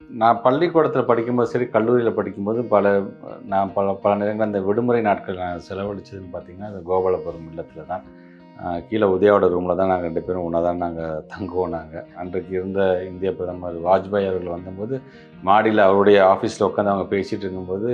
நான் பள்ளிக்கூடத்தில் படிக்கும்போது சரி, கல்லூரியில் படிக்கும்போது நான் பல நேரங்கள் அந்த விடுமுறை நாட்கள் நான் செலவழிச்சதுன்னு பார்த்தீங்கன்னா, அந்த கோபாலபுரம் இல்லத்தில் தான். கீழே உதயாவோட ரூமில் தான் நாங்கள் 2 பேரும் ஒன்றா தான் நாங்கள் தங்குவோம். அன்றைக்கு இருந்த இந்திய பிரதமர் வாஜ்பாய் அவர்கள் வந்தபோது மாடியில் அவருடைய ஆஃபீஸில் உட்காந்து அவங்க பேசிகிட்டு இருக்கும்போது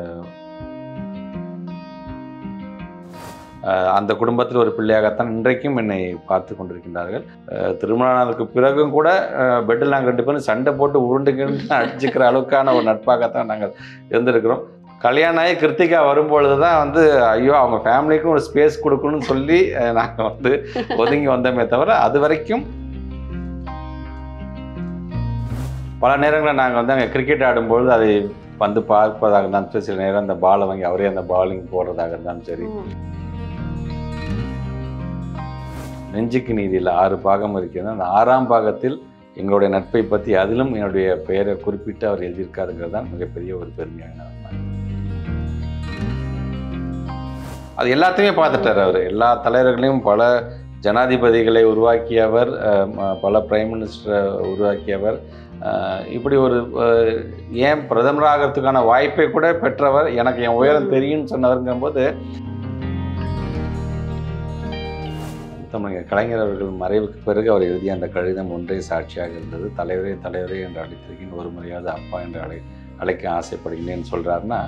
அந்த குடும்பத்தில் ஒரு பிள்ளையாகத்தான் இன்றைக்கும் என்னை பார்த்து கொண்டிருக்கின்றார்கள். திருமண நாளுக்கு பிறகும் கூட பெட்டில் நாங்கள் 2 பேரும் சண்டை போட்டு உருண்டுக்கிட்டு அடிச்சுக்கிற அளவுக்கான ஒரு நட்பாகத்தான் நாங்கள் இருந்திருக்கிறோம். கல்யாணம் ஆகி கிருத்திகா வரும்பொழுது தான் ஐயோ அவங்க ஃபேமிலிக்கும் ஒரு ஸ்பேஸ் கொடுக்கணும்னு சொல்லி நாங்கள் ஒதுங்கி வந்தோமே தவிர, அது வரைக்கும் பல நேரங்களில் நாங்கள் அங்கே கிரிக்கெட் ஆடும்பொழுது அதை பார்ப்பதாக இருந்தாலும் சரி, சில நேரம் அந்த பாலை வாங்கி அவரே அந்த பாலிங் போடுறதாக இருந்தாலும் சரி. நெஞ்சுக்கு நீதியில் 6 பாகம் இருக்கிறது. அந்த 6ஆம் பாகத்தில் எங்களுடைய நட்பை பற்றி அதிலும் என்னுடைய பெயரை குறிப்பிட்டு அவர் எழுதியிருக்காருங்கிறது தான் மிகப்பெரிய ஒரு பெருமையாக. அது எல்லாத்தையுமே பார்த்துட்டார் அவர். எல்லா தலைவர்களையும், பல ஜனாதிபதிகளை உருவாக்கியவர், பல பிரைம் மினிஸ்டரை உருவாக்கியவர். இப்படி ஒரு ஏன் பிரதமராகிறதுக்கான வாய்ப்பை கூட பெற்றவர். எனக்கு என் உயரம் தெரியும்னு சொன்னவருங்கும்போது, கலைஞர் அவர்கள் மறைவுக்கு பிறகு அவர் எழுதிய அந்த கடிதம் ஒன்றே சாட்சியாக இருந்தது. தலைவரே தலைவரே என்று அழைத்திருக்கேன், ஒரு முறையாவது அப்பா என்று அழைக்க ஆசைப்படுகிறேன்னு சொல்கிறாருன்னா,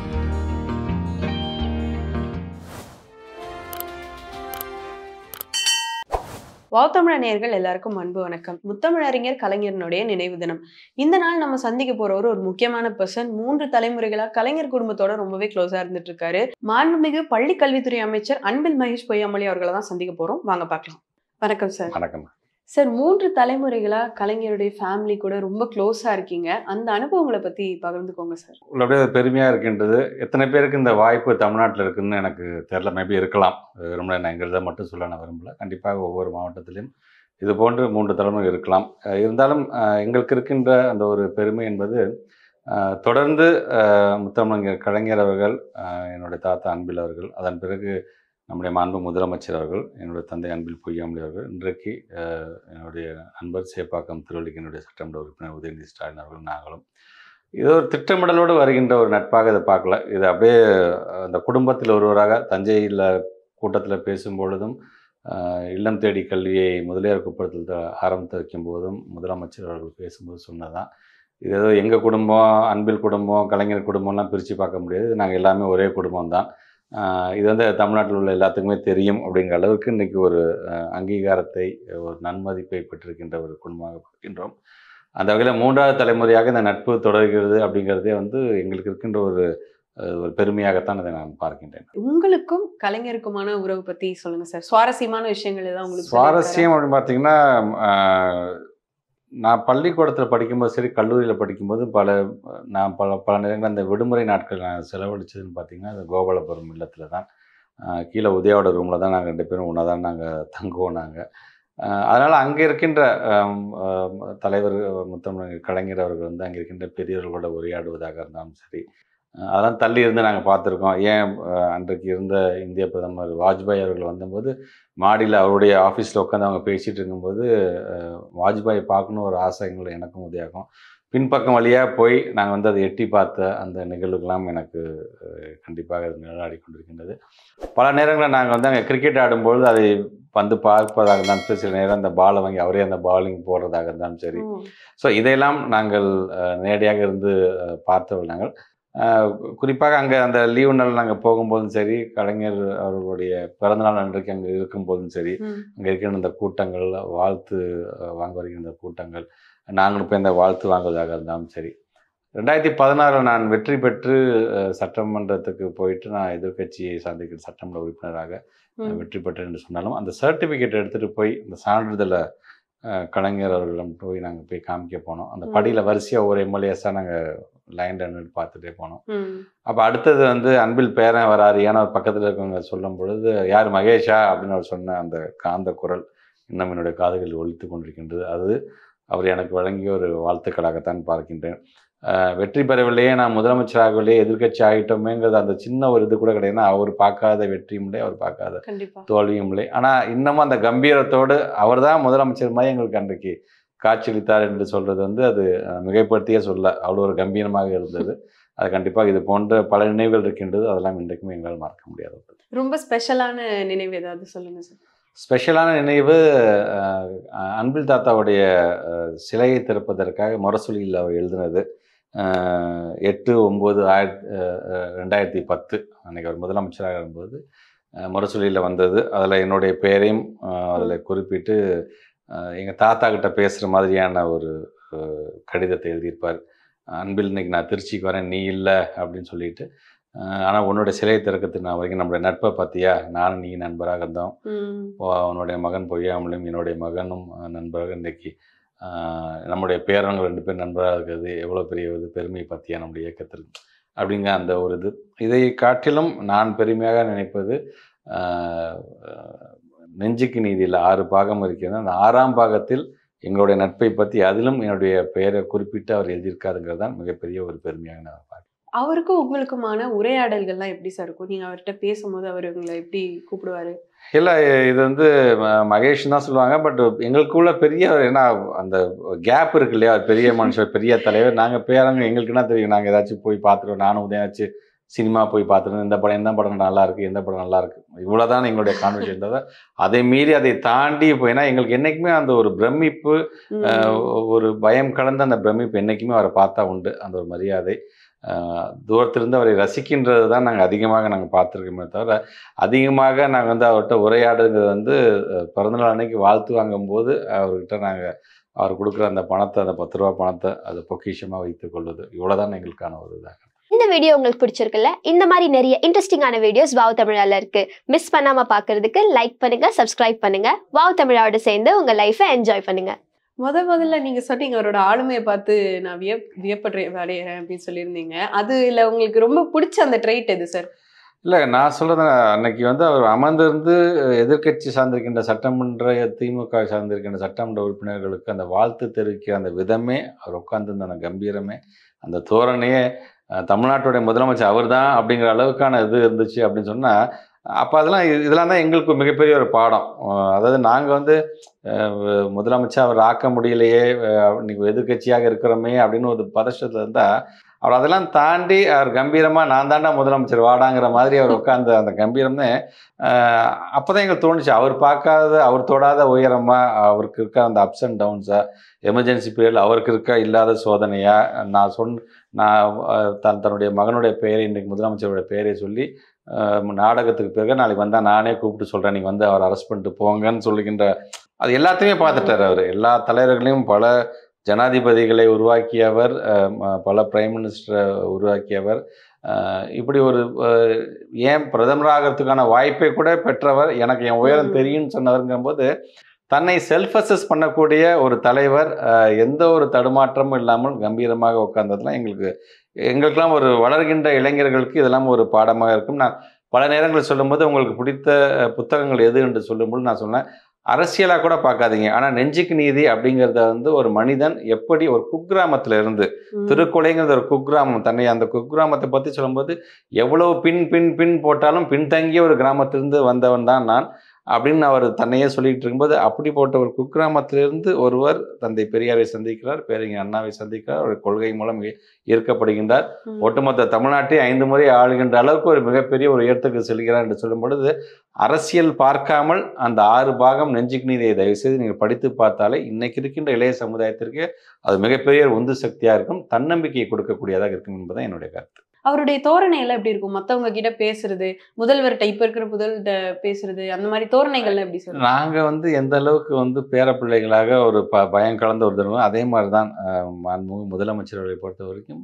வாவ் நேயர்கள் எல்லாருக்கும் அன்பு வணக்கம். முத்தமிழறிஞர் கலைஞரனுடைய நினைவு தினம். இந்த நாள் நம்ம சந்திக்க போறவர் ஒரு முக்கியமான பர்சன். 3 தலைமுறைகளா கலைஞர் குடும்பத்தோட ரொம்பவே க்ளோஸா இருந்துட்டு இருக்காரு. மாண்புமிகு பள்ளி கல்வித்துறை அமைச்சர் அன்பில் மகேஷ் பொய்யாமொழி அவர்களை தான் சந்திக்க போறோம். வாங்க பார்க்கலாம். வணக்கம் சார். வணக்கம் சார். 3 தலைமுறைகளா கலைஞருடைய ஃபேமிலி கூட ரொம்ப க்ளோஸா இருக்கீங்க. அந்த அனுபவங்களை பத்தி பகிர்ந்துக்கோங்க சார். அப்படியே பெருமையாக இருக்கின்றது. எத்தனை பேருக்கு இந்த வாய்ப்பு தமிழ்நாட்டில் இருக்குன்னு எனக்கு தெரியல. மேபி இருக்கலாம். ரொம்ப நான் எங்கிறத மட்டும் சொல்ல நான் விரும்பல. கண்டிப்பாக ஒவ்வொரு மாவட்டத்திலையும் இது போன்று 3 தலைமுறை இருக்கலாம். இருந்தாலும் எங்களுக்கு இருக்கின்ற அந்த ஒரு பெருமை என்பது, தொடர்ந்து முத்தமிழர் கலைஞர் அவர்கள், என்னுடைய தாத்தா அன்பில் அவர்கள், அதன் பிறகு நம்முடைய மாண்பு முதலமைச்சர் அவர்கள், என்னுடைய தந்தை அன்பில் பொய்யாமொழி அவர்கள், இன்றைக்கு என்னுடைய நண்பர் சேப்பாக்கம் திருவள்ளிக்கனுடைய சட்டமன்ற உறுப்பினர் உதயநிதி ஸ்டாலின் அவர்கள், நாங்களும் இது ஒரு திட்டமிடலோடு வருகின்ற ஒரு நட்பாக இதை பார்க்கல. இது அப்படியே அந்த குடும்பத்தில் ஒருவராக தஞ்சையில் கூட்டத்தில் பேசும்பொழுதும், இல்லம் தேடி கல்வியை முதலியார் குப்பத்தில் ஆரம்பித்து வைக்கும்போதும் முதலமைச்சர் அவர்கள் பேசும்போது சொன்னதான், இது ஏதோ எங்கள் குடும்பம், அன்பில் குடும்பம், கலைஞர் குடும்பம்லாம் பிரித்து பார்க்க முடியாது, நாங்கள் எல்லாமே ஒரே குடும்பம் தான். இது தமிழ்நாட்டில் உள்ள எல்லாத்துக்குமே தெரியும் அப்படிங்கிற அளவுக்கு இன்றைக்கி ஒரு அங்கீகாரத்தை, ஒரு நன்மதிப்பை பெற்றிருக்கின்ற ஒரு குடும்பமாக பார்க்கின்றோம். அந்த வகையில் 3வது தலைமுறையாக இந்த நட்பு தொடர்கிறது அப்படிங்கிறதே எங்களுக்கு இருக்கின்ற ஒரு பெருமையாகத்தான் அதை நான் பார்க்கின்றேன். உங்களுக்கும் கலைஞருக்குமான உறவு பற்றி சொல்லுங்கள் சார். சுவாரஸ்யமான விஷயங்கள் தான் உங்களுக்கு? சுவாரஸ்யம் அப்படின்னு பார்த்தீங்கன்னா, நான் பள்ளிக்கூடத்தில் படிக்கும்போது சரி, கல்லூரியில் படிக்கும்போது நான் பல நேரங்கள் அந்த விடுமுறை நாட்கள் நான் செலவழிச்சதுன்னு பார்த்தீங்கன்னா, அந்த கோபாலபுரம் இல்லத்தில் தான். கீழே உதயாவோட ரூமில் தான் நாங்கள் 2 பேரும் ஒன்றா தான் நாங்கள் தங்குவோம். அதனால் அங்கே இருக்கின்ற தலைவர் முத்தமிழர் கலைஞர் அவர்கள் அங்கே இருக்கின்ற பெரியவர்களோட உரையாடுவதாக இருந்தாலும் சரி, அதெல்லாம் தள்ளி இருந்து நாங்கள் பார்த்துருக்கோம். ஏன் அன்றைக்கு இருந்த இந்திய பிரதமர் வாஜ்பாய் அவர்கள் வந்தபோது மாடியில் அவருடைய ஆஃபீஸில் உட்காந்து அவங்க பேசிகிட்டு இருக்கும்போது, வாஜ்பாயை பார்க்கணும் ஒரு ஆசை எனக்கும் உதயாகும். பின்பக்கம் வழியாக போய் நாங்கள் அதை எட்டி பார்த்த அந்த நிகழ்வுகள்லாம் எனக்கு கண்டிப்பாக அது நிழலாடி கொண்டிருக்கின்றது. பல நேரங்களில் நாங்கள் அங்கே கிரிக்கெட் ஆடும்பொழுது அதை பார்ப்பதாக இருந்தாலும் சரி, சில நேரம் அந்த பாலை வாங்கி அவரே அந்த பாலிங் போடுறதாக இருந்தாலும் சரி. ஸோ இதையெல்லாம் நாங்கள் நேரடியாக இருந்து பார்த்தவர்கள். நாங்கள் குறிப்பாக அங்கே அந்த லீவு நாள் நாங்கள் போகும்போதும் சரி, கலைஞர் அவர்களுடைய பிறந்தநாள் அன்றைக்கு அங்கே இருக்கும்போதும் சரி, அங்கே இருக்கிற இந்த கூட்டங்கள், வாழ்த்து வாங்க வருகின்ற கூட்டங்கள், நாங்களும் போய் அந்த வாழ்த்து வாங்குவதாக இருந்தாலும் சரி. 2016 நான் வெற்றி பெற்று சட்டமன்றத்துக்கு போயிட்டு நான் எதிர்கட்சியை சார்ந்திருக்கிற சட்டமன்ற உறுப்பினராக வெற்றி பெற்றேன் என்று சொன்னாலும், அந்த சர்டிஃபிகேட் எடுத்துகிட்டு போய் அந்த சான்றிதழை கலைஞர் அவர்களிடம் போய் நாங்கள் போய் காமிக்க போனோம். அந்த படியில் வரிசையாக ஒவ்வொரு எம்எல்ஏஸாக நாங்கள் லைன் நின்று பார்த்துட்டே போனோம். அப்போ அடுத்தது அன்பில் பேரன் வராரு, ஏன்னா பக்கத்தில் இருக்கவங்க சொல்லும் பொழுது, யார் மகேஷா அப்படின்னு அவர் சொன்ன அந்த காந்த குரல் இன்னும் என்னுடைய காதுகளில் ஒலித்து கொண்டிருக்கின்றது. அது அவர் எனக்கு வழங்கிய ஒரு வாழ்த்துக்களாகத்தான் பார்க்கின்றேன். வெற்றி பெறவில்லையே, நான் முதலமைச்சராகவில்லையே, எதிர்கட்சி ஆகிட்டோமேங்கிறது அந்த சின்ன ஒரு இது கூட கிடையாது. அவர் பார்க்காத வெற்றியும் இல்லை, அவர் பார்க்காத தோல்வியும் இல்லை. ஆனால் இன்னமும் அந்த கம்பீரத்தோடு அவர் தான் முதலமைச்சர் மாதிரி எங்களுக்கு அன்றைக்கு காட்சியளித்தார் என்று சொல்கிறது வந்து அது மிகைப்படுத்தியே சொல்ல அவ்வளோ ஒரு கம்பீரமாக இருந்தது. அது கண்டிப்பாக இது போன்ற பல நினைவுகள் இருக்கின்றது. அதெல்லாம் இன்றைக்குமே எங்களால் மறக்க முடியாது. ரொம்ப ஸ்பெஷலான நினைவு ஏதாவது சொல்லுங்க சார். ஸ்பெஷலான நினைவு அன்பில் தாத்தாவுடைய சிலையை திறப்பதற்காக முரசொலியில் அவர் எழுதினது 8/9/2010 அன்றைக்கி அவர் முதலமைச்சராக இருக்கும்போது முரசொலியில் வந்தது. அதில் என்னுடைய பெயரையும் அதில் குறிப்பிட்டு எங்கள் தாத்தா கிட்ட பேசுகிற மாதிரியான ஒரு கடிதத்தை எழுதியிருப்பார். அன்பில், இன்னைக்கு நான் திருச்சிக்கு வரேன், நீ இல்லை அப்படின்னு சொல்லிட்டு, ஆனால் உன்னோட சிலையை திறக்கிறதுக்கு நான் வரைக்கும் நம்மளுடைய நட்பை பார்த்தியா, நானும் நீ நண்பராக இருந்தோம், உன்னுடைய மகன் பொய்யாமலும் என்னுடைய மகனும் நண்பராக இன்றைக்கி நம்முடைய பேரவங்க 2 பேர் நண்பராக இருக்கிறது எவ்வளோ பெரிய ஒரு பெருமை பார்த்தியா நம்முடைய இயக்கத்திற்கு அப்படிங்கிற அந்த ஒரு இது. இதை காட்டிலும் நான் பெருமையாக நினைப்பது நெஞ்சுக்கு நீதியில் 6 பாகம் இருக்கிறது. அந்த 6ஆம் பாகத்தில் எங்களுடைய நட்பை பற்றி அதிலும் என்னுடைய பெயரை குறிப்பிட்டு அவர் எழுதியிருக்காருங்கிறது தான் மிகப்பெரிய ஒரு பெருமையாக நான் பார்க்கிறேன். அவருக்கும் உங்களுக்குமான உரையாடல்கள்லாம் எப்படி சார் இருக்கும்? நீங்கள் அவர்கிட்ட பேசும்போது அவர் உங்களை எப்படி கூப்பிடுவார்? இல்லை, இது வந்து மகேஷ் தான் சொல்லுவாங்க. பட் எங்களுக்குள்ள பெரிய ஏன்னா அந்த கேப் இருக்கு இல்லையா, பெரிய மனுஷர், பெரிய தலைவர், நாங்கள் பேரங்க, எங்களுக்கு என்ன தெரியும், நாங்கள் ஏதாச்சும் போய் பார்த்துருவோம். நானும் உதயாச்சும் சினிமா போய் பார்த்துருந்தோம், இந்த படம் எந்த படம் நல்லா இருக்குது, எந்த படம் நல்லா இருக்குது, இவ்வளோதான் எங்களுடைய கான்வர்சேஷன் தவிர அதை மீறி அதை தாண்டி போயினா எங்களுக்கு என்றைக்குமே அந்த ஒரு பிரமிப்பு, ஒரு பயம் கலந்த அந்த பிரமிப்பு என்றைக்குமே அவரை பார்த்தா உண்டு. அந்த ஒரு மரியாதை, தூரத்திலிருந்து அவரை ரசிக்கின்றது தான் நாங்கள் அதிகமாக பார்த்துருக்கோமே தவிர, அதிகமாக நாங்கள் வந்து அவர்கிட்ட உரையாடுங்கிறது வந்து பிறந்தநாள் அன்னைக்கு வாழ்த்து வாங்கும்போது அவர்கிட்ட நாங்கள் அவர் கொடுக்குற அந்த பணத்தை, அந்த 10 ரூபா பணத்தை அதை பொக்கிஷமாக வைத்துக் கொள்வது, இவ்வளோதான் எங்களுக்கான ஒரு இதாக. இந்த வீடியோ உங்களுக்கு பிடிச்சிருக்குல்ல? இந்த மாதிரி நிறைய இன்ட்ரெஸ்டிங்கான வீடியோஸ் வாவ் தமிழால இருக்கு. மிஸ் பண்ணாம பாக்குறதுக்கு லைக் பண்ணுங்க, சப்ஸ்கிரைப் பண்ணுங்க. வாவ் தமிழாவோட சேர்ந்து உங்க லைஃபை என்ஜாய் பண்ணுங்க. முதல்ல நீங்க சொன்னீங்க அவரோட ஆளுமையை பார்த்து நான் வியப்படைகிறேன் அப்படின்னு சொல்லியிருந்தீங்க. அது இல்லை உங்களுக்கு ரொம்ப பிடிச்ச அந்த ட்ரைட் எது சார்? இல்லை, நான் சொல்கிறது அன்னைக்கு வந்து அவர் அமர்ந்திருந்து எதிர்க்கட்சி சார்ந்திருக்கின்ற சட்டமன்ற, திமுக சார்ந்திருக்கின்ற சட்டமன்ற உறுப்பினர்களுக்கு அந்த வாழ்த்து தெரிவிக்கிற அந்த விதமே, அவர் உட்கார்ந்துருந்த அந்த கம்பீரமே, அந்த தோரணையே, தமிழ்நாட்டுடைய முதலமைச்சர் அவர் தான் அப்படிங்கிற அளவுக்கான இது இருந்துச்சு அப்படின்னு சொன்னால், அப்போ இதெல்லாம் தான் எங்களுக்கு மிகப்பெரிய ஒரு பாடம். அதாவது நாங்கள் வந்து முதலமைச்சர் அவர் ஆக்க முடியலையே, இன்னைக்கு எதிர்கட்சியாக இருக்கிறோமே அப்படின்னு ஒரு பதஷ்டத்தில் இருந்தால், அவர் அதெல்லாம் தாண்டி அவர் கம்பீரமாக நான் தாண்டா முதலமைச்சர் வாடாங்கிற மாதிரி அவர் உட்கார்ந்த அந்த கம்பீரம்னு அப்போ தான் எங்களுக்கு தோணுச்சு. அவர் பார்க்காத, அவர் தொடாத உயரமாக, அவருக்கு இருக்க அந்த அப்ஸ் அண்ட் டவுன்ஸாக, எமர்ஜென்சி பீரியட் அவருக்கு இருக்க இல்லாத சோதனையாக, தன்னுடைய மகனுடைய பெயரை, இன்றைக்கு முதலமைச்சருடைய பெயரை சொல்லி நாடகத்துக்கு பிறகு நாளைக்கு வந்தால் நானே கூப்பிட்டு சொல்கிறேன், நீங்கள் வந்து அவர் அரெஸ்ட் பண்ணிட்டு போங்கன்னு சொல்லுகின்ற அது எல்லாத்தையுமே பார்த்துட்டார் அவர். எல்லா தலைவர்களையும், பல ஜனாதிபதிகளை உருவாக்கியவர், பல பிரைம் மினிஸ்டரை உருவாக்கியவர், இப்படி ஒரு ஏன் பிரதமராகிறதுக்கான வாய்ப்பை கூட பெற்றவர், எனக்கு என் உயரம் தெரியும்னு சொன்னவருங்கும்போது தன்னை செல்ஃப் அசஸ் பண்ணக்கூடிய ஒரு தலைவர், எந்த ஒரு தடுமாற்றமும் இல்லாமல் கம்பீரமாக உட்கார்ந்ததுலாம் எங்களுக்கெல்லாம் ஒரு வளர்கின்ற இளைஞர்களுக்கு இதெல்லாம் ஒரு பாடமாக இருக்கும். நான் பல நேரங்களில் சொல்லும்போது உங்களுக்கு பிடித்த புத்தகங்கள் எது என்று சொல்லும்போது நான் சொன்னேன், அரசியலாக கூட பார்க்காதீங்க, ஆனால் நெஞ்சுக்கு நீதி அப்படிங்கிறத வந்து ஒரு மனிதன் எப்படி ஒரு குக்கிராமத்தில் இருந்து, திருக்கொலைங்கிறது ஒரு குக்கிராமம், தன்னை அந்த குக்கிராமத்தை பற்றி சொல்லும்போது எவ்வளோ பின் போட்டாலும் பின்தங்கிய ஒரு கிராமத்திலிருந்து வந்தவன் தான் நான் அப்படின்னு அவர் தன்னையே சொல்லிட்டு இருக்கும்போது, அப்படிப்பட்ட ஒரு குக்கிராமத்திலிருந்து ஒருவர் தந்தை பெரியாரை சந்திக்கிறார், பேரறிஞர் அண்ணாவை சந்திக்கிறார், ஒரு கொள்கை மூலம் ஈர்க்கப்படுகின்றார், ஒட்டுமொத்த தமிழ்நாட்டை 5 முறை ஆளுகின்ற அளவுக்கு ஒரு மிகப்பெரிய ஒரு உயரத்துக்கு செல்கிறார் என்று சொல்லும் பொழுது, அரசியல் பார்க்காமல் அந்த 6 பாகம் நெஞ்சுக்கு நீதியை தயவுசெய்து நீங்கள் படித்து பார்த்தாலே இன்னைக்கு இருக்கின்ற இளைய சமுதாயத்திற்கு அது மிகப்பெரிய உந்து சக்தியாக இருக்கும், தன்னம்பிக்கையை கொடுக்கக்கூடியதாக இருக்கும் என்பதுதான் என்னுடைய கருத்து. அவருடைய தோரணை எல்லாம் எப்படி இருக்கும்? மற்றவங்க கிட்ட பேசுறது, முதல்வர்கிட்ட, இப்ப இருக்கிற முதல்வர்கிட்ட பேசுறது, அந்த மாதிரி தோரணைகள்லாம் எப்படி சார்? நாங்கள் வந்து எந்த அளவுக்கு வந்து பேரப்பிள்ளைகளாக ஒரு பயம் கலந்த ஒரு தருவோம், அதே மாதிரி தான் முதலமைச்சர்களை பொறுத்த வரைக்கும்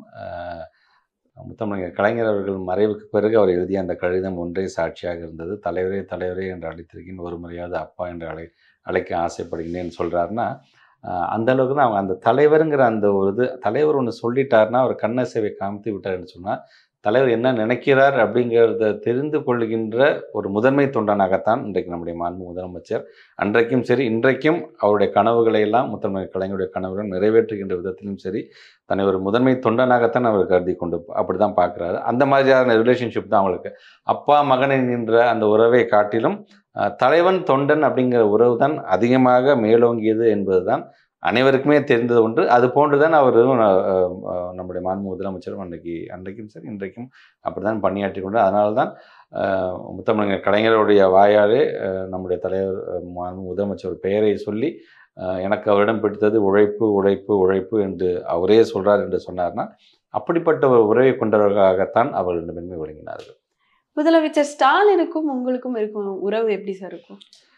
முத்தமிழர் கலைஞர் அவர்கள் மறைவுக்கு பிறகு அவர் எழுதிய அந்த கடிதம் ஒன்றே சாட்சியாக இருந்தது. தலைவரே என்று அழைத்திருக்கேன், ஒரு முறையாவது அப்பா என்று அழைக்க ஆசைப்படுகிறேன்னு சொல்கிறாருன்னா, அந்த அளவுக்கு தான் அவங்க அந்த தலைவருங்கிற அந்த ஒரு இது, தலைவர் ஒன்று சொல்லிட்டாருன்னா அவர் கண்ணசைவை காமித்து விட்டார்னு சொன்னால், தலைவர் என்ன நினைக்கிறார் அப்படிங்கிறத தெரிந்து கொள்கின்ற ஒரு முதன்மை தொண்டனாகத்தான் இன்றைக்கு நம்முடைய மாண்பு முதலமைச்சர் அன்றைக்கும் சரி இன்றைக்கும் அவருடைய கனவுகளை எல்லாம் முத்தமிழர் கலைஞருடைய கனவுகளை நிறைவேற்றுகின்ற விதத்திலும் சரி, தன்னை ஒரு முதன்மை தொண்டனாகத்தான் அவர் கருதி கொண்டு அப்படி தான் பார்க்குறாரு. அந்த மாதிரியான ரிலேஷன்ஷிப் தான் அவங்களுக்கு. அப்பா மகன் என்கின்ற அந்த உறவை காட்டிலும் தலைவன் தொண்டன் அப்படிங்கிற உறவு தான் அதிகமாக மேலோங்கியது என்பது தான் அனைவருக்குமே தெரிந்தது ஒன்று. அது போன்று தான் அவர் நம்முடைய மாண்பு முதலமைச்சரும் அன்றைக்கும் சரி இன்றைக்கும் அப்படி தான் பணியாற்றி கொண்டு, அதனால தான் முத்தமிழர் கலைஞருடைய வாயாலே நம்முடைய தலைவர் மாண்பு முதலமைச்சர் பெயரை சொல்லி எனக்கு அவரிடம் பிடித்தது உழைப்பு உழைப்பு உழைப்பு என்று அவரே சொல்றார் என்று சொன்னார்னா, அப்படிப்பட்ட ஒரு உறவை கொண்டவர்களாகத்தான் அவர் 2 பேருமே விளங்கினார்கள். முதலமைச்சர் ஸ்டாலினுக்கும் உங்களுக்கும் இருக்கும் உறவு எப்படி சார் இருக்கும்?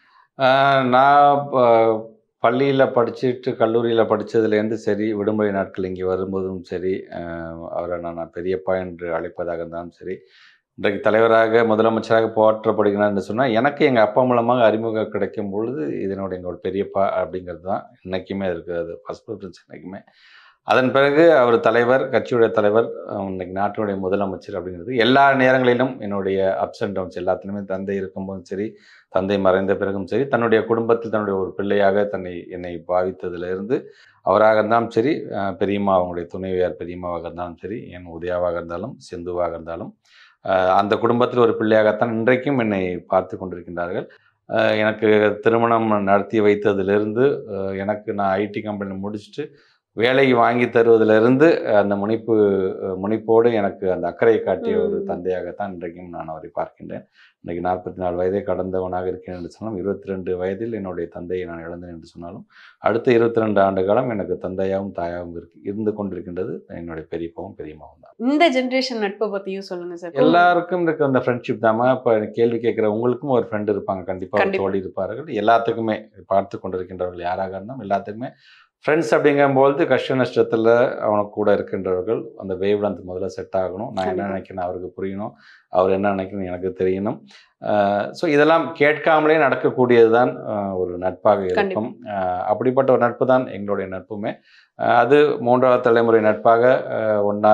நான் பள்ளியில் படிச்சுட்டு கல்லூரியில் படித்ததுலேருந்து சரி, விடுமுறை நாட்கள் இங்கே வரும்போதும் சரி, அவரை நான் பெரியப்பா என்று அழைப்பதாக இருந்தாலும் சரி, இன்றைக்கு தலைவராக முதலமைச்சராக போற்றப்படுகிறார் என்று சொன்னால், எனக்கு எங்கள் அப்பா மூலமாக அறிமுகம் கிடைக்கும் பொழுது எங்களோட பெரியப்பா அப்படிங்கிறது தான் இன்றைக்குமே இருக்குது. அது ஃபஸ்ட் ப்ரிஃபரன்ஸ் இன்றைக்குமே. அதன் பிறகு அவர் தலைவர், கட்சியுடைய தலைவர், இன்னைக்கு நாட்டினுடைய முதலமைச்சர் அப்படிங்கிறது எல்லா நேரங்களிலும் என்னுடைய அப்ஸ் அண்ட் டவுன்ஸ் எல்லாத்துலேயுமே தந்தை இருக்கும்போதும் சரி, தந்தை மறைந்த பிறகும் சரி, தன்னுடைய குடும்பத்தில் தன்னுடைய ஒரு பிள்ளையாக என்னை பாவித்ததிலிருந்து அவராக இருந்தாலும் சரி, பெரியம்மா அவங்களுடைய துணைவியார் பெரியம்மாவாக இருந்தாலும் சரி, என் உதயாவாக இருந்தாலும் சிந்துவாக இருந்தாலும் அந்த குடும்பத்தில் ஒரு பிள்ளையாகத்தான் இன்றைக்கும் என்னை பார்த்து கொண்டிருக்கின்றார்கள். எனக்கு திருமணம் நடத்தி வைத்ததிலிருந்து நான் ஐடி கம்பெனியில் முடிச்சுட்டு வேலை வாங்கி தருவதிலிருந்து அந்த முனைப்போடு எனக்கு அந்த அக்கறை காட்டிய ஒரு தந்தையாகத்தான் இன்றைக்கும் நான் அவரை பார்க்கின்றேன். இன்றைக்கு 44 வயதை கடந்தவனாக இருக்கேன் என்று சொன்னாலும், 22 வயதில் என்னுடைய தந்தையை நான் இழந்தேன் என்று சொன்னாலும், அடுத்த 22 ஆண்டு காலம் எனக்கு தந்தையாகவும் தாயாகவும் இருந்து கொண்டிருக்கின்றது என்னுடைய பெரியப்பாவும் பெரியம்மாவும் தான். இந்த ஜென்ரேஷன் நட்பை பற்றியும் சொல்லுங்க சார். எல்லாருக்கும் இருக்க அந்த ஃப்ரெண்ட்ஷிப் தாமா. இப்போ கேள்வி கேட்குற உங்களுக்கும் ஒரு ஃப்ரெண்டு இருப்பாங்க, கண்டிப்பாக தோழி இருப்பார்கள். எல்லாத்துக்குமே பார்த்து கொண்டிருக்கின்றவர்கள் யாராக இருந்தாலும் எல்லாத்துக்குமே ஃப்ரெண்ட்ஸ் அப்படிங்கும்போது கஷ்ட நஷ்டத்தில் அவனுக்கு கூட இருக்கின்றவர்கள் அந்த வேவ் லென்த் முதல்ல செட் ஆகணும். நான் என்ன நினைக்கிறேன் அவருக்கு புரியணும், அவர் என்ன நினைக்கணும் எனக்கு தெரியணும். ஸோ இதெல்லாம் கேட்காமலே நடக்கக்கூடியது தான் ஒரு நட்பாக இருக்கும். அப்படிப்பட்ட ஒரு நட்பு தான் எங்களுடைய நட்புமே. அது 3வது தலைமுறை நட்பாக ஒன்றா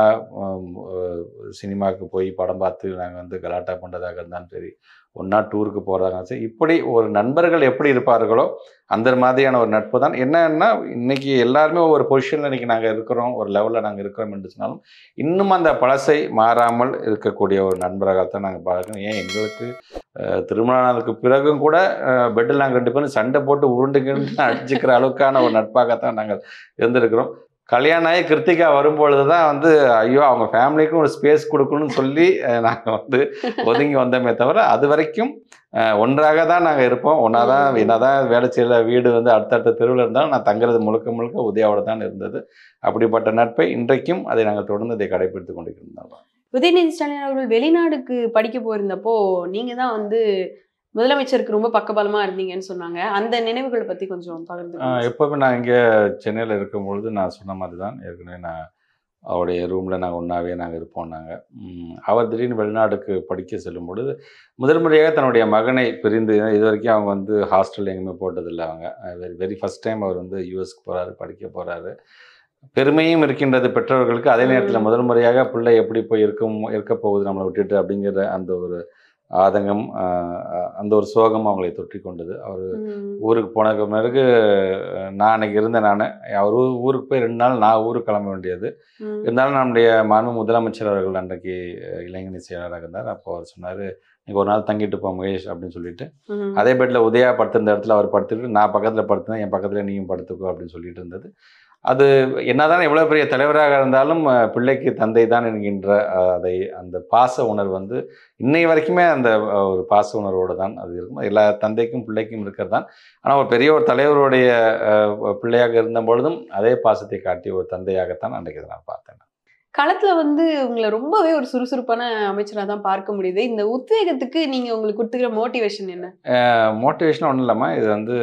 சினிமாவுக்கு போய் படம் பார்த்து நாங்கள் கலாட்டா பண்ணுறதாக இருந்தாலும் சரி, ஒன்றா டூருக்கு போகிறதாக சரி, இப்படி ஒரு நண்பர்கள் எப்படி இருப்பார்களோ அந்த மாதிரியான ஒரு நட்பு தான். என்னன்னா இன்றைக்கி எல்லாருமே ஒவ்வொரு பொசிஷனில் இன்றைக்கி நாங்கள் இருக்கிறோம், ஒரு லெவலில் நாங்கள் இருக்கிறோம் என்று சொன்னாலும் இன்னும் அந்த பழசை மாறாமல் இருக்கக்கூடிய ஒரு நண்பராகத்தான் நாங்கள் பார்க்கணும். ஏன் எங்களுக்கு திருமணத்துக்கு பிறகும் கூட பெட்டில் நாங்கள் 2 பேரும் சண்டை போட்டு உருண்டுகிட்டு அடிச்சுக்கிற அளவுக்கான ஒரு நட்பாகத்தான் நாங்கள் இருந்திருக்கிறோம். கல்யாணம் ஆகி கிருத்திகா வரும்பொழுது தான் ஐயோ அவங்க ஃபேமிலிக்கும் ஒரு ஸ்பேஸ் கொடுக்கணும்னு சொல்லி நாங்கள் ஒதுங்கி வந்தோமே தவிர, அது வரைக்கும் ஒன்றாக தான் நாங்கள் இருப்போம். ஒன்றா தான் என்னதான் வேலை செய்யல வீடு அடுத்தடுத்த தெருவில் இருந்தாலும் நான் தங்குறது முழுக்க முழுக்க உதயாவோட தான் இருந்தது. அப்படிப்பட்ட நட்பை இன்றைக்கும் அதை நாங்கள் தொடர்ந்து இதை கடைபிடித்து கொண்டிருக்கிறோம். உதயநிதி ஸ்டாலின் அவர்கள் வெளிநாடுக்கு படிக்க போயிருந்தப்போ நீங்கள் தான் முதலமைச்சருக்கு ரொம்ப பக்கபலமா இருந்தீங்கன்னு சொன்னாங்க. அந்த நினைவுகளை பத்தி கொஞ்சம் பகிர்ந்து. எப்பவுமே நான் இங்கே சென்னையில் இருக்கும்பொழுது நான் சொன்ன மாதிரி தான், ஏற்கனவே நான் அவருடைய ரூமில் நாங்கள் ஒன்றாவே இருப்போம். அவர் திடீர்னு வெளிநாடுக்கு படிக்க செல்லும் பொழுது முதல் முறையாக தன்னுடைய மகனை பிரிந்து, இது வரைக்கும் அவங்க ஹாஸ்டல் எங்கேயுமே போட்டதில்லை. அவங்க வெரி ஃபஸ்ட் டைம் அவர் யூஎஸ்க்கு போகிறாரு, படிக்க போகிறாரு. பெருமையும் இருக்கின்றது பெற்றோர்களுக்கு. அதே நேரத்தில் முதல் முறையாக பிள்ளை எப்படி போய் இருக்க போகுது நம்மளை விட்டுட்டு அப்படிங்கிற அந்த ஒரு ஆதங்கம், அந்த ஒரு சோகம் அவங்களை தொற்றி கொண்டது. அவர் ஊருக்கு போன பிறகு நான் அன்றைக்கி இருந்தேன். அவர் ஊருக்கு போய் 2 நாள் நான் ஊருக்கு கிளம்ப வேண்டியது இருந்தாலும் நம்முடைய மாண்பு முதலமைச்சர் அவர்கள் அன்றைக்கு இளைஞரணி செயலாளராக இருந்தார். அப்போ அவர் சொன்னார், நீங்கள் ஒரு நாள் தங்கிட்டு போ மகேஷ் அப்படின்னு சொல்லிட்டு, அதே பெட்டில் உதயா படுத்திருந்த இடத்துல அவர் படுத்துட்டு நான் பக்கத்தில் படுத்துனேன், என் பக்கத்தில் நீயும் படுத்துக்கோ அப்படின்னு சொல்லிட்டு இருந்தது. அது என்னதான் எவ்வளோ பெரிய தலைவராக இருந்தாலும் பிள்ளைக்கு தந்தை தான் என்கின்ற அந்த பாச உணர்வு இன்னை வரைக்குமே அந்த ஒரு பாச உணர்வோடு தான் அது இருக்கும். எல்லா தந்தைக்கும் பிள்ளைக்கும் இருக்கிறது தான். ஆனால் ஒரு பெரிய ஒரு தலைவருடைய பிள்ளையாக இருந்த பொழுதும் அதே பாசத்தை காட்டிய ஒரு தந்தையாகத்தான் அன்றைக்கு நான் பார்த்தேன். களத்துல உங்களை ரொம்பவே ஒரு சுறுசுறுப்பான அமைச்சராக தான் பார்க்க முடியுது. இந்த உத்வேகத்துக்கு நீங்க உங்களுக்கு கொடுத்துக்கிற மோட்டிவேஷன் என்ன? மோட்டிவேஷன் ஒன்றும் இல்லாமல் இது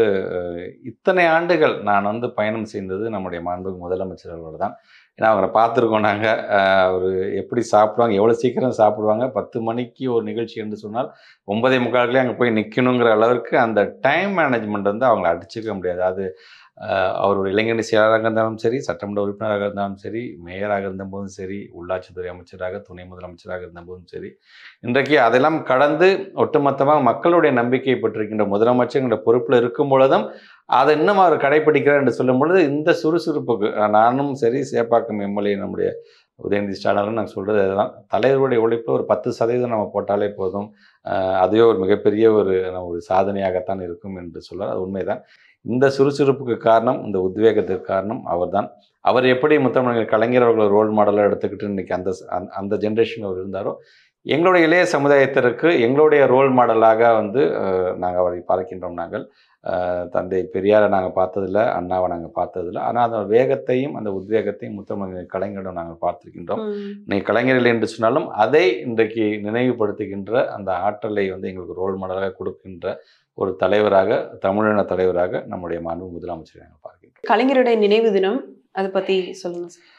இத்தனை ஆண்டுகள் நான் பயணம் செய்தது நம்முடைய மாண்பு முதலமைச்சர்களோட தான். ஏன்னா அவங்களை பார்த்துருக்கோம் நாங்கள். அவர் எப்படி சாப்பிடுவாங்க, எவ்வளோ சீக்கிரம் சாப்பிடுவாங்க. 10 மணிக்கு ஒரு நிகழ்ச்சி என்று சொன்னால் 9:45 அங்கே போய் நிற்கணுங்கிற அளவுக்கு அந்த டைம் மேனேஜ்மெண்ட் அவங்கள அடிச்சுக்க முடியாது. அது அவர் ஒரு இளைஞரணி செயலாளராக இருந்தாலும் சரி, சட்டமன்ற உறுப்பினராக இருந்தாலும் சரி, மேயராக இருந்தபோதும் சரி, உள்ளாட்சித்துறை அமைச்சராக, துணை முதலமைச்சராக இருந்தபோதும் சரி, இன்றைக்கு அதெல்லாம் கடந்து ஒட்டுமொத்தமாக மக்களுடைய நம்பிக்கை பெற்றிருக்கின்ற முதலமைச்சர்கிற பொறுப்பில் இருக்கும் பொழுதும் அதை இன்னும் அவர் கடைபிடிக்கிறார் என்று சொல்லும் பொழுது இந்த சுறுசுறுப்புக்கு நானும் சரி, சேப்பாக்கம் எம்எல்ஏ நம்முடைய உதயநிதி ஸ்டாலின் நாங்கள் சொல்கிறது அதுதான். தலைவருடைய உழைப்பு ஒரு 10% நம்ம போட்டாலே போதும், அதுவே ஒரு மிகப்பெரிய ஒரு சாதனையாகத்தான் இருக்கும் என்று சொல்ல அது உண்மைதான். இந்த சுறுசுறுப்புக்கு காரணம், இந்த உத்வேகத்துக்கு காரணம் அவர்தான். அவர் எப்படி முத்தமிழர் கலைஞர் அவர்களை ரோல் மாடலாக எடுத்துக்கிட்டு இன்றைக்கி அந்த ஜென்ரேஷன் அவர் இருந்தாரோ, எங்களுடைய இளைய சமுதாயத்திற்கு எங்களுடைய ரோல் மாடலாக நாங்கள் அவரை பார்க்கின்றோம். நாங்கள் தந்தை பெரியாரை நாங்கள் பார்த்ததில்லை, அண்ணாவை நாங்கள் பார்த்ததில்லை. ஆனால் அந்த வேகத்தையும் அந்த உத்வேகத்தையும் முத்தமிழர் கலைஞரிடம் நாங்கள் பார்த்துருக்கின்றோம். இன்னைக்கு கலைஞர்கள் என்று சொன்னாலும் அதை இன்றைக்கு நினைவுபடுத்துகின்ற அந்த ஆற்றலை எங்களுக்கு ரோல் மாடலாக கொடுக்கின்ற ஒரு தலைவராக, தமிழின தலைவராக நம்முடைய மாண்பு முதலமைச்சரை நாங்கள் பார்க்கின்றோம். கலைஞருடைய நினைவு தினம் அதை பற்றி சொல்லுங்கள் சார்.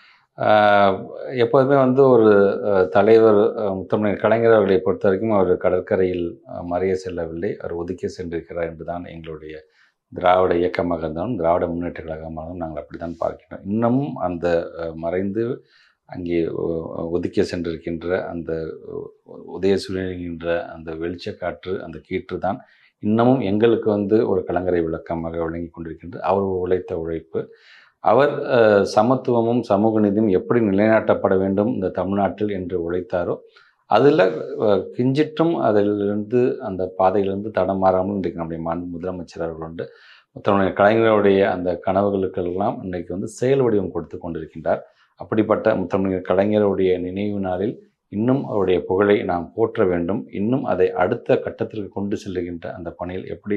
எப்போதுமே ஒரு தலைவர் முத்தமிழர் கலைஞர் அவர்களை பொறுத்த வரைக்கும் அவர் கடற்கரையில் மறைய செல்லவில்லை, அவர் ஒதுக்கி சென்றிருக்கிறார் என்றுதான் எங்களுடைய திராவிட இயக்கமாக இருந்தாலும் திராவிட முன்னேற்ற கழகமாக இருந்தாலும் நாங்கள் அப்படி தான் பார்க்கிறோம். இன்னமும் அந்த மறைந்து அங்கே ஒதுக்கி சென்றிருக்கின்ற அந்த உதயசூரியன்கின்ற அந்த வெளிச்சக்காற்று, அந்த கீற்று தான் இன்னமும் எங்களுக்கு ஒரு கலங்கரை விளக்கமாக வழங்கி கொண்டிருக்கின்றது. அவர் உழைத்த உழைப்பு, அவர் சமத்துவமும் சமூக நீதியும் எப்படி நிலைநாட்டப்பட வேண்டும் இந்த தமிழ்நாட்டில் என்று உழைத்தாரோ, அதில் கிஞ்சிட்டும் அதிலிருந்து அந்த பாதையிலிருந்து தடமாறாமல் இன்றைக்கு நம்முடைய மாண்பு முதலமைச்சர் அவர்கள் முத்தமிழர் கலைஞருடைய அந்த கனவுகளுக்கெல்லாம் இன்றைக்கு செயல் வடிவம் கொடுத்து கொண்டிருக்கின்றார். அப்படிப்பட்ட முத்தமிழர் கலைஞருடைய நினைவு நாளில் இன்னும் அவருடைய புகழை நாம் போற்ற வேண்டும். இன்னும் அதை அடுத்த கட்டத்திற்கு கொண்டு செல்லுகின்ற அந்த பணியில் எப்படி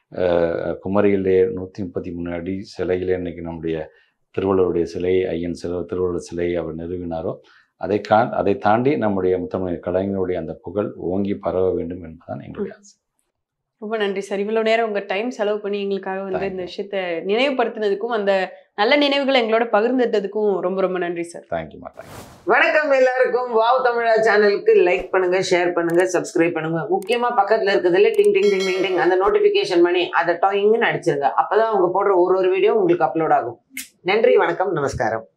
குமரியிலே 133 அடி சிலையிலே இன்றைக்கி நம்முடைய திருவள்ளுவருடைய சிலை, ஐயன் திருவள்ளுவர் சிலையை அவர் நிறுவினாரோ, அதை தாண்டி நம்முடைய முத்தமிழர் கலைஞருடைய அந்த புகழ் ஓங்கி பரவ வேண்டும் என்பதுதான் எங்களுடைய ஆசை. ரொம்ப நன்றி சார். இவ்வளோ நேரம் உங்கள் டைம் செலவு பண்ணி எங்களுக்காக இந்த விஷயத்தை நினைவுபடுத்தினதுக்கும் அந்த நல்ல நினைவுகளை எங்களோட பகிர்ந்துட்டதுக்கும் ரொம்ப ரொம்ப நன்றி சார். தேங்க்யூமா. வணக்கம் எல்லாருக்கும். வாவ் தமிழா சேனலுக்கு லைக் பண்ணுங்க, ஷேர் பண்ணுங்க, சப்ஸ்கிரைப் பண்ணுங்க. முக்கியமா பக்கத்துல இருக்கிறதுல டிங் டிங் டிங் டிங் டிங் அந்த நோட்டிபிகேஷன் பண்ணி அதை டாயிங்னு அடிச்சிருங்க. அப்பதான் அவங்க போடுற ஒரு வீடியோ உங்களுக்கு அப்லோட் ஆகும். நன்றி, வணக்கம், நமஸ்காரம்.